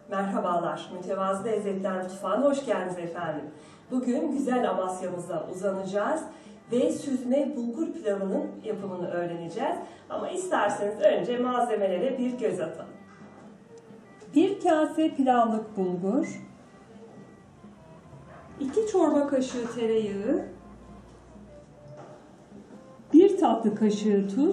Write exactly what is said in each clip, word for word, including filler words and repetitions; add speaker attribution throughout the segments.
Speaker 1: Merhabalar, Mütevazı Lezzetler Mutfağı'na hoş geldiniz efendim. Bugün güzel Amasya'mıza uzanacağız ve süzme bulgur pilavının yapımını öğreneceğiz. Ama isterseniz önce malzemelere bir göz atalım. Bir kase pilavlık bulgur, iki çorba kaşığı tereyağı, bir tatlı kaşığı tuz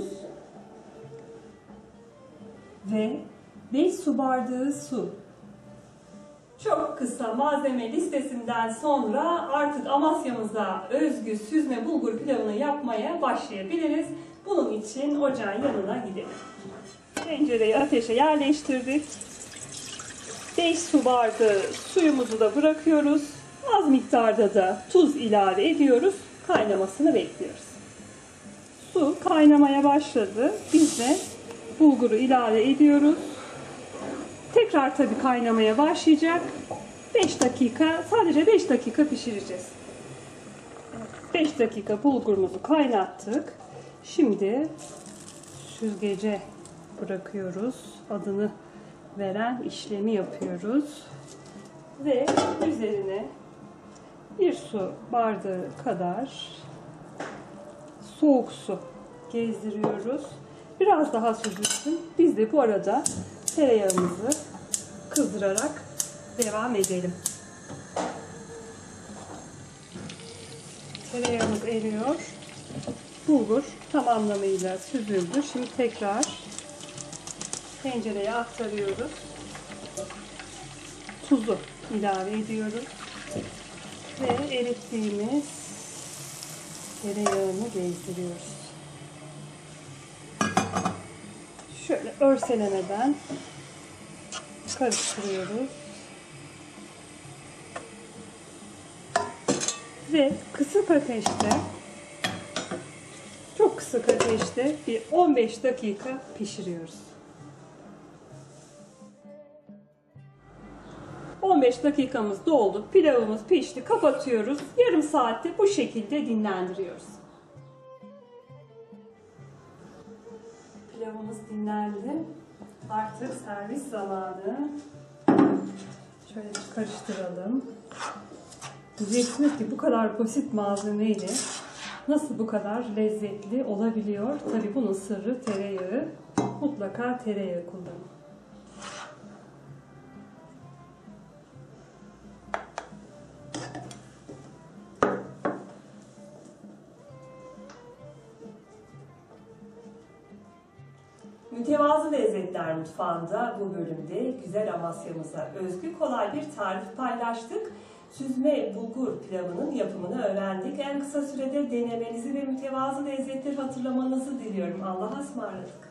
Speaker 1: ve beş su bardağı su. Çok kısa malzeme listesinden sonra artık Amasya'mıza özgü süzme bulgur pilavını yapmaya başlayabiliriz. Bunun için ocağın yanına gidelim. Tencereyi ateşe yerleştirdik. beş su bardağı suyumuzu da bırakıyoruz. Az miktarda da tuz ilave ediyoruz. Kaynamasını bekliyoruz. Su kaynamaya başladı. Biz de bulguru ilave ediyoruz. Tekrar tabii kaynamaya başlayacak. beş dakika, sadece beş dakika pişireceğiz. beş dakika bulgurumuzu kaynattık. Şimdi süzgece bırakıyoruz. Adını veren işlemi yapıyoruz. Ve üzerine bir su bardağı kadar soğuk su gezdiriyoruz. Biraz daha süzülsün. Biz de bu arada tereyağımızı kızdırarak devam edelim. Tereyağımız eriyor. Bulgur tam anlamıyla süzüldü. Şimdi tekrar tencereye aktarıyoruz. Tuzu ilave ediyoruz. Ve erittiğimiz tereyağını gezdiriyoruz. Şöyle örselemeden karıştırıyoruz. Ve kısık ateşte, çok kısık ateşte bir on beş dakika pişiriyoruz. on beş dakikamız doldu. Pilavımız pişti. Kapatıyoruz. Yarım saatte bu şekilde dinlendiriyoruz. Pilavımız dinlendi. Artık servis zamanı. Şöyle karıştıralım. Diyeceksiniz ki bu kadar basit malzemeyle nasıl bu kadar lezzetli olabiliyor? Tabii bunun sırrı tereyağı. Mutlaka tereyağı kullanın. Mütevazı Lezzetler Mutfağı'nda bu bölümde güzel Amasya'mıza özgü kolay bir tarif paylaştık. Süzme bulgur pilavının yapımını öğrendik. En kısa sürede denemenizi ve mütevazı lezzetleri hatırlamanızı diliyorum. Allah'a ısmarladık.